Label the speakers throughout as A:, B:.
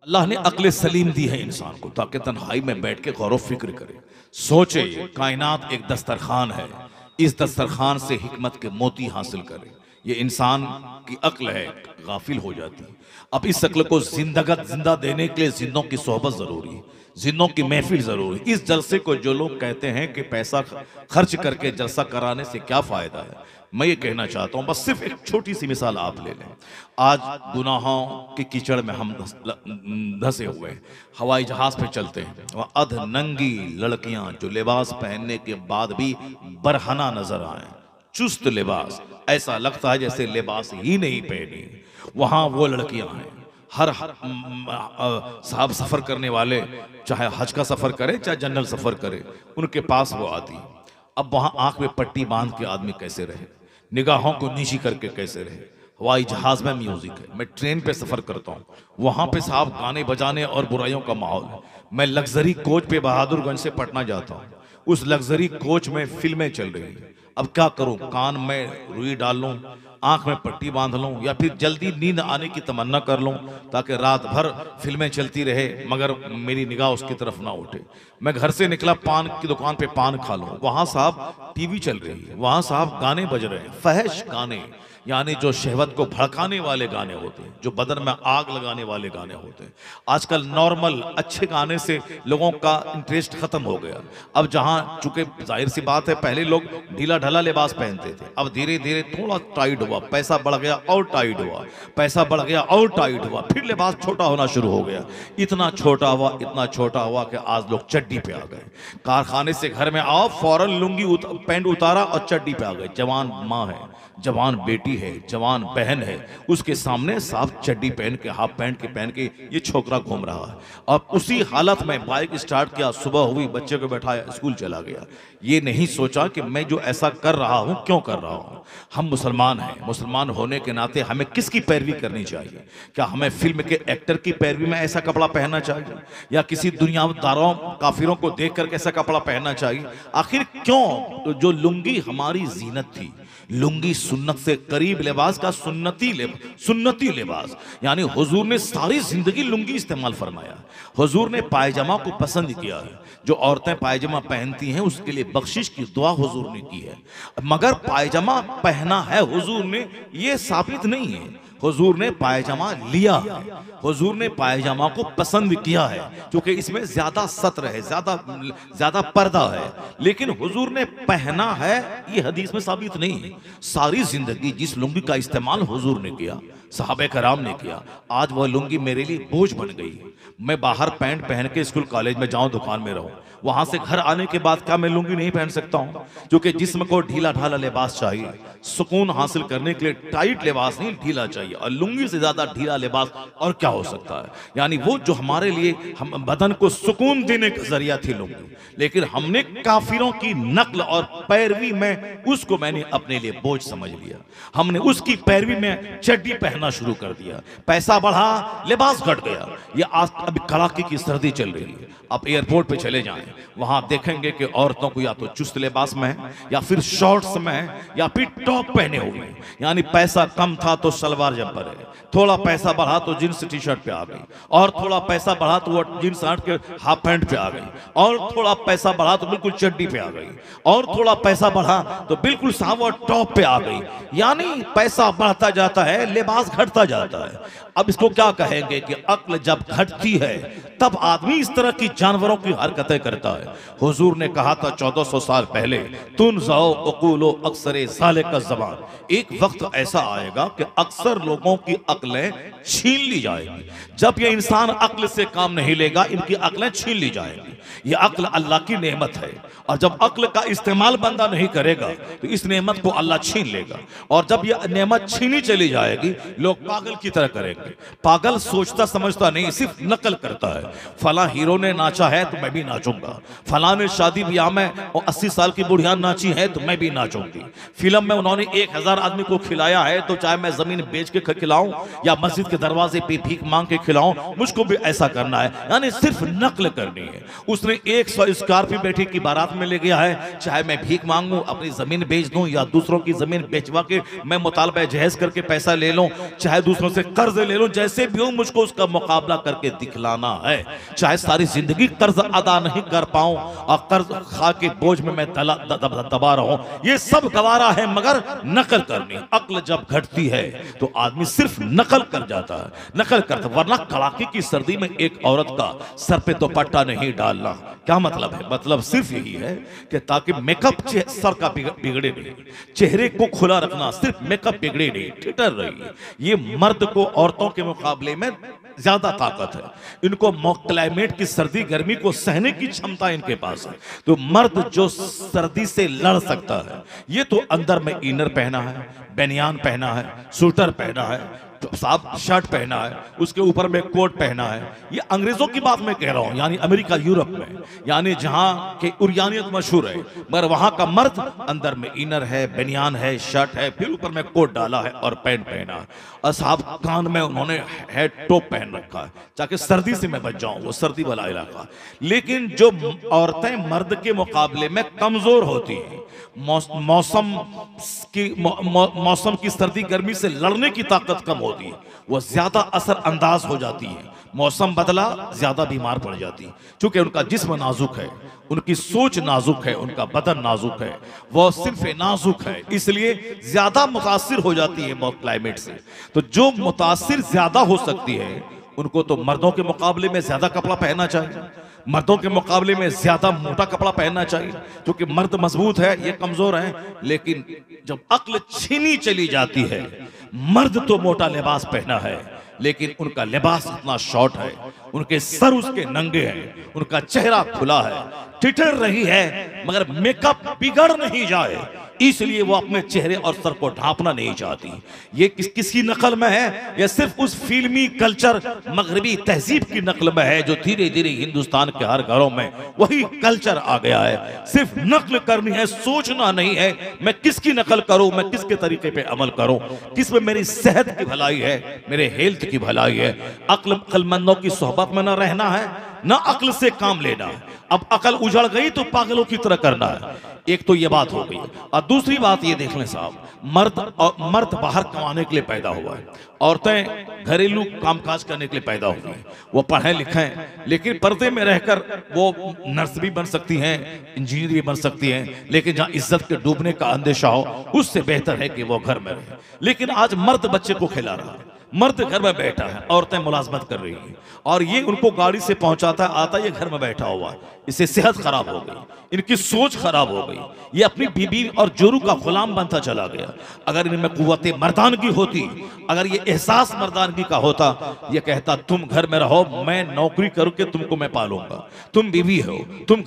A: अल्लाह ने अक्ल सलीम दी है इंसान को ताकि तन्हाई में बैठ के गौर व फिक्र करे, सोचे कायनात एक दस्तरखान है, इस दस्तरखान से हिकमत के मोती हासिल करे। ये इंसान की अक्ल है, गाफिल हो जाती है। अब इस अक्ल को जिंदा देने के लिए जिंदों की सोहबत जरूरी है, जिंदों की महफिल जरूरी। इस जलसे को जो लोग कहते हैं कि पैसा खर्च करके जलसा कराने से क्या फायदा है, मैं ये कहना चाहता हूं, बस सिर्फ एक छोटी सी मिसाल आप ले लें। आज गुनाहों के कीचड़ में हम धंसे हुए हैं, हवाई जहाज पे चलते हैं, वह अध नंगी लड़कियां जो लिबास पहनने के बाद भी बरहना नजर आए, चुस्त लिबास, ऐसा लगता है जैसे लिबास ही नहीं पहनी, वहां वो लड़कियां हैं। हर साहब सफर करने वाले चाहे हज का सफर करे चाहे जनरल सफर करे, उनके पास वो आती। अब वहां आंख में पट्टी बांध के आदमी कैसे रहे, निगाहों को नीची करके कैसे रहे। हवाई जहाज में म्यूजिक है, मैं ट्रेन पे सफर करता हूँ, वहां पे साहब गाने बजाने और बुराइयों का माहौल है। मैं लग्जरी कोच पे बहादुरगंज से पटना जाता हूँ, उस लग्जरी कोच में फिल्में चल रही है। अब क्या करूं, कान में रुई डाल लूं, आंख में पट्टी बांध लूं, या फिर जल्दी नींद आने की तमन्ना कर लूं ताकि रात भर फिल्में चलती रहे मगर मेरी निगाह उसकी तरफ ना उठे। मैं घर से निकला, पान की दुकान पे पान खा लूं, वहां साहब टीवी चल रही है, वहां साहब गाने बज रहे हैं, फहश गाने, यानी जो शहवत को भड़काने वाले गाने होते हैं, जो बदन में आग लगाने वाले गाने होते हैं। आजकल नॉर्मल अच्छे गाने से लोगों का इंटरेस्ट खत्म हो गया। अब जहां चूंकि जाहिर सी बात है पहले लोग ढीला ढाला लिबास पहनते थे, अब धीरे धीरे थोड़ा टाइट हुआ, पैसा बढ़ गया और टाइट हुआ, पैसा बढ़ गया और टाइट हुआ, फिर लिबास छोटा होना शुरू हो गया। इतना छोटा हुआ, इतना छोटा हुआ कि आज लोग चड्डी पे आ गए। कारखाने से घर में आओ, फौरन लुंगी पैंट उतारा और चड्डी पे आ गए। जवान माँ है, जवान बेटी है, जवान बहन है, उसके सामने साफ चड्डी पहन के, हाफ पैंट के पहन के ये छोकरा घूम रहा है। और उसी हालत में बाइक स्टार्ट किया, सुबह हुई, बच्चे को बैठाया, स्कूल चला गया। ये नहीं सोचा कि मैं जो ऐसा कर रहा हूं क्यों कर रहा हूं। हम मुसलमान हैं, मुसलमान होने के नाते हमें किसकी पैरवी करनी चाहिए? क्या हमें फिल्म के एक्टर की पैरवी में ऐसा कपड़ा पहनना चाहिए, या किसी दुनियादारों काफिरों को देख कर कैसा कपड़ा पहनना चाहिए? आखिर क्यों? तो जो लुंगी हमारी जीनत थी, लुंगी सुन्नत से करीब लिबास का सुन्नती लिबास, यानी हुजूर ने सारी जिंदगी लुंगी इस्तेमाल फरमाया। हुजूर ने पायजामा को पसंद किया है, जो औरतें पायजामा पहनती हैं उसके लिए बख्शिश की दुआ हुजूर ने की है, मगर पायजामा पहना है हुजूर ने ये साबित नहीं है। हुजूर ने पायजामा लिया है, हुजूर ने पायजामा को पसंद किया है क्योंकि इसमें ज्यादा सत्र है, ज्यादा पर्दा है, लेकिन हुजूर ने पहना है ये हदीस में साबित नहीं है। सारी जिंदगी जिस लुंगी का इस्तेमाल हुजूर ने किया, सहाबे कराम ने किया, आज वह लुंगी मेरे लिए बोझ बन गई। मैं बाहर पैंट पहन के स्कूल कॉलेज में जाऊं, दुकान में रहूं, वहां से घर आने के बाद क्या मैं लुंगी नहीं पहन सकता हूं? क्योंकि जिस्म को ढीला ढाला लिबास चाहिए, सुकून हासिल करने के लिए टाइट लिबास नहीं, ढीला चाहिए, और लुंगी से ज्यादा ढीला लिबास और क्या हो सकता है? यानी वो जो हमारे लिए हम बदन को सुकून देने का जरिया थी लुंगी, लेकिन हमने काफिरों की नकल और पैरवी में उसको मैंने अपने लिए बोझ समझ लिया। हमने उसकी पैरवी में चड्डी पहनना शुरू कर दिया, पैसा बढ़ा, लिबास घट गया। ये आज अभी कड़ाके की सर्दी चल रही है, आप एयरपोर्ट पे चले जाएं, वहां देखेंगे कि औरतों को या तो चुस्त लिबास में है, या फिर शॉर्ट्स में है, या फिर टॉप पहने हुए हैं। यानी पैसा कम था तो सलवार जब्बर है, थोड़ा पैसा बढ़ा तो जींस टी शर्ट पे आ गई, और थोड़ा पैसा बढ़ा तो वो जींस हट के हाफ पैंट पे आ गई, और थोड़ा पैसा बढ़ा तो बिल्कुल चड्डी पे आ गई, और थोड़ा पैसा बढ़ा तो बिल्कुल साहब टॉप पे आ गई। यानी पैसा बढ़ता जाता है, लिबास घटता जाता है। अब इसको क्या कहेंगे कि अक्ल जब घटती है तब आदमी इस तरह की जानवरों की हरकतें करता है। हुजूर ने कहा था 1400 साल पहले, तुन जाओ अकूलो अक्सरे साले का जबान, एक वक्त ऐसा आएगा कि अक्सर लोगों की अक्लें छीन ली जाएगी। जब ये इंसान अक्ल से काम नहीं लेगा, इनकी अक्लें छीन ली जाएंगी। ये अक्ल अल्लाह की नेमत है, और जब अक्ल का इस्तेमाल बंदा नहीं करेगा तो इस नेमत को अल्लाह छीन लेगा, और जब ये नेमत छीनी चली जाएगी लोग पागल की तरह करेंगे। पागल सोचता समझता नहीं, सिर्फ नकल करता है। फला हीरो ने नाचा है तो मैं भी नाचूंगा, फला ने शादी ब्याह में 80 साल की बुढ़िया नाची है तो मैं भी नाचूंगी, फिल्म में उन्होंने 1000 आदमी को खिलाया है तो चाहे मैं जमीन बेच के खिलाऊं या मस्जिद के दरवाजे पे भीख मांग के खिलाऊं, मुझको भी ऐसा करना है। यानी सिर्फ नकल करनी है। उसने 100 स्कॉर्पियो बेटी की बारात में ले गया है, चाहे मैं भीख मांगू, अपनी जमीन बेच दूं, या दूसरों की जमीन बेचवा के मैं मुतालबा जहेज करके पैसा ले लूं, चाहे दूसरों से कर्ज ले लूं, जैसे भी हूं मुझको उसका मुकाबला करके दिखलाना है, चाहे सारी जिंदगी कर्ज अदा नहीं कर पाऊं और कर्ज खा के बोझ में मैं दबा रहा हूं, ये सब गवारा है, मगर नकल करनी। अक्ल जब घटती है तो आदमी सिर्फ नकल कर जाता है, नकल करता। वरना कड़ाके की सर्दी में एक औरत का सर पे दुपट्टा नहीं डालना क्या मतलब है? मतलब सिर्फ यही है कि ताकि मेकअप सर का बिगड़े नहीं, चेहरे को खुला रखना, सिर्फ मेकअप बिगड़े नहीं, ठिठर रही। ये मर्द को औरतों के मुकाबले में ज्यादा ताकत है, इनको क्लाइमेट की सर्दी गर्मी को सहने की क्षमता इनके पास है। तो मर्द जो सर्दी से लड़ सकता है, ये तो अंदर में इनर पहना है, बनियान पहना है, स्वेटर पहना है, साफ शर्ट पहना है, उसके ऊपर में कोट पहना है। ये अंग्रेजों की बात मैं कह रहा हूं, यानी अमेरिका यूरोप में, यानी जहां के उरियानियत मशहूर है, मगर वहां का मर्द अंदर में इनर है, बनियान है, शर्ट है, फिर ऊपर में कोट डाला है और पैंट पहना है, और साहब कान में उन्होंने हेड टॉप पहन रखा है ताकि सर्दी से मैं बच जाऊं, वो सर्दी वाला इलाका। लेकिन जो औरतें मर्द के मुकाबले में कमजोर होती हैं, मौसम की सर्दी गर्मी से लड़ने की ताकत कम होती है, वो ज्यादा असर अंदाज हो जाती है। मौसम बदला ज्यादा बीमार पड़ जाती है, क्योंकि उनका जिस्म नाजुक है, उनकी सोच नाजुक है, उनका बदन नाजुक है, वो सिर्फ नाजुक है, इसलिए ज्यादा मुतासिर हो जाती है क्लाइमेट से। तो जो मुतासिर ज्यादा हो सकती है, उनको तो मर्दों के मुकाबले में ज्यादा कपड़ा पहनना चाहिए, मर्दों के मुकाबले में ज्यादा मोटा कपड़ा पहनना चाहिए, क्योंकि मर्द मजबूत है, ये कमजोर है। लेकिन जब अक्ल छीनी चली जाती है, मर्द तो मोटा लिबास पहना है, लेकिन उनका लिबास इतना शॉर्ट है, उनके सर उसके नंगे हैं, उनका चेहरा खुला है, ठिठर रही है, मगर मेकअप बिगड़ नहीं जाए, इसलिए वो अपने चेहरे और सर को ढांपना नहीं चाहती। ये किसकी नकल में है? ये सिर्फ उस फिल्मी कल्चर, मगरबी तहजीब की नकल में है, जो धीरे धीरे हिंदुस्तान के हर घरों में वही कल्चर आ गया है। सिर्फ नकल करनी है, सोचना नहीं है मैं किसकी नकल करूं, मैं किसके तरीके पे अमल करूं, किस में मेरी सेहत की भलाई है, मेरे हेल्थ की भलाई है। अक्लमंदों की सोहबत में न रहना है, ना अक्ल से काम लेना है। अब अकल उजड़ गई तो पागलों की तरह करना है। एक तो ये बात हो गई, और दूसरी बात ये देख लें साहब, मर्द बाहर कमाने के लिए पैदा हुआ है, औरतें घरेलू कामकाज करने के लिए पैदा हुई हैं। वो पढ़े लिखे हैं, लेकिन पर्दे में रहकर वो नर्स भी बन सकती हैं, इंजीनियर भी बन सकती हैं, लेकिन जहां इज्जत के डूबने का अंदेशा हो, उससे बेहतर है कि वो घर में रहे। लेकिन आज मर्द बच्चे को खिला रहा है, मर्द घर में बैठा है, औरतें मुलाजमत कर रही हैं, और ये उनको गाड़ी से पहुंचाता है, आता ये घर में बैठा हुआ है। इससे सेहत खराब हो गई, इनकी सोच खराब हो गई, ये अपनी बीबी और जोरू का गुलाम बनता चला गया। अगर इनमें कुव्वते मर्दानगी होती, अगर ये एहसास मर्दानगी का होता, ये कहता तुम घर में रहो, मैं नौकरी करके तुमको मैं पालूंगा, तुम बीवी हो, तुम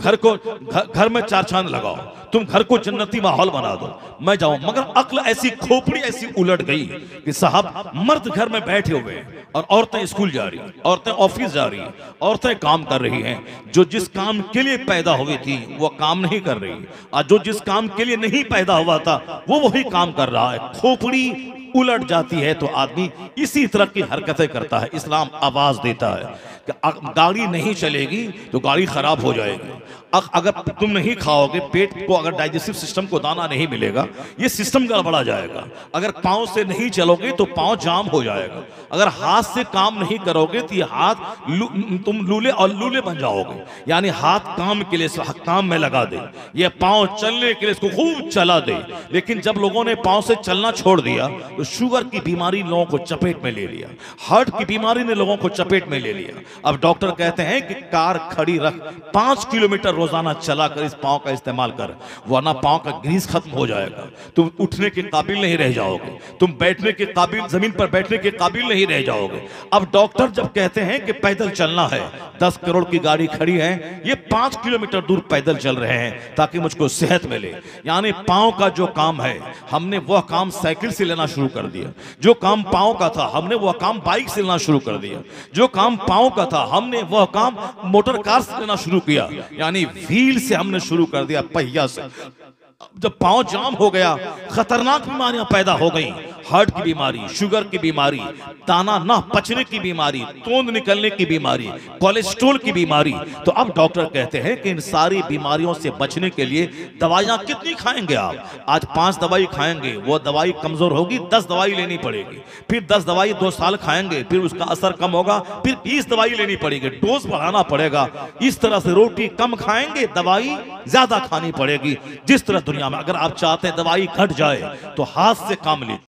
A: घर में चार चांद लगाओ, तुम घर को जन्नती माहौल बना दो, मैं जाऊं। मगर अक्ल ऐसी खोपड़ी ऐसी उलट गई कि साहब मर्द घर में बैठे हुए और औरतें स्कूल जा रही, औरतें ऑफिस जा रही, औरतें काम कर रही हैं। जो जिस काम के लिए पैदा हुई थी वो काम नहीं कर रही, और जो जिस काम के लिए नहीं पैदा हुआ था वो वही काम कर रहा है। खोपड़ी उलट जाती है तो आदमी इसी तरह की हरकतें करता है। इस्लाम आवाज देता है कि गाड़ी नहीं चलेगी तो गाड़ी खराब हो जाएगी, अगर तुम नहीं खाओगे, पेट को अगर डाइजेस्टिव सिस्टम को दाना नहीं मिलेगा, ये सिस्टम गड़बड़ा जाएगा। अगर पाँव से नहीं चलोगे तो पाँव जाम हो जाएगा, अगर हाथ से काम नहीं करोगे तो ये हाथ तुम लूले और लूले बन जाओगे। यानी हाथ काम के लिए काम में लगा दे, ये पाँव चलने के लिए इसको खूब चला दे। लेकिन जब लोगों ने पाँव से चलना छोड़ दिया तो शुगर की बीमारी लोगों को चपेट में ले लिया, हार्ट की बीमारी ने लोगों को चपेट में ले लिया। अब डॉक्टर कहते हैं कि कार खड़ी रख, 5 किलोमीटर रोजाना चला कर इस पांव का इस्तेमाल कर, वरना पांव का ग्रीस खत्म हो जाएगा, तुम उठने के काबिल नहीं रह जाओगे, तुम बैठने के काबिल, जमीन पर बैठने के काबिल नहीं रह जाओगे। अब डॉक्टर जब कहते हैं कि पैदल चलना है, 10 करोड़ की गाड़ी खड़ी है, ये 5 किलोमीटर दूर पैदल चल रहे हैं ताकि मुझको सेहत मिले। यानी पांव का जो काम है, हमने वह काम साइकिल से लेना शुरू कर दिया। जो काम पांव का था, हमने वह काम बाइक से लेना शुरू कर दिया। जो काम पांव का था, हमने वह काम मोटर कार से लेना शुरू किया। यानी व्हील से हमने शुरू कर दिया, पहिया से। जब पांव जाम हो गया, खतरनाक बीमारियां पैदा हो गई, हार्ट की बीमारी, शुगर की बीमारी, दाना ना पचने की बीमारी, तोंद निकलने की बीमारी, कोलेस्ट्रॉल की बीमारी। तो अब डॉक्टर कहते हैं कि इन सारी बीमारियों से बचने के लिए दवाइयां कितनी खाएंगे आप? आज 5 दवाई खाएंगे, वो दवाई कमजोर होगी, 10 दवाई लेनी पड़ेगी, फिर 10 दवाई 2 साल खाएंगे, फिर उसका असर कम होगा, फिर 20 दवाई लेनी पड़ेगी, डोज बढ़ाना पड़ेगा। इस तरह से रोटी कम खाएंगे, दवाई ज्यादा खानी पड़ेगी। जिस तरह दुनिया में अगर आप चाहते हैं दवाई घट जाए तो हाथ से काम लीजिए।